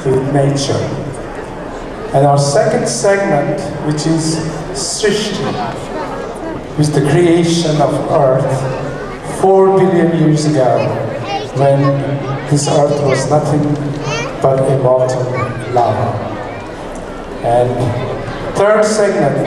with nature. And our second segment, which is Srishti, which is the creation of Earth 4 billion years ago, when this Earth was nothing but a molten lava. And third segment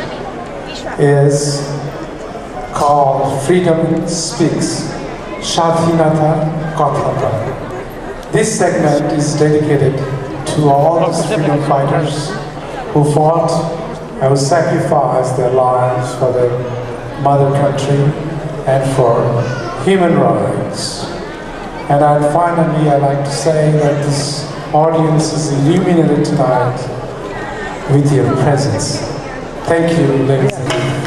is called Freedom Speaks, Shadhinata Kathata. This segment is dedicated to all the freedom fighters who fought and who sacrificed their lives for their mother country and for human rights. And finally, I'd like to say that this audience is illuminated tonight with your presence. Thank you, ladies and gentlemen.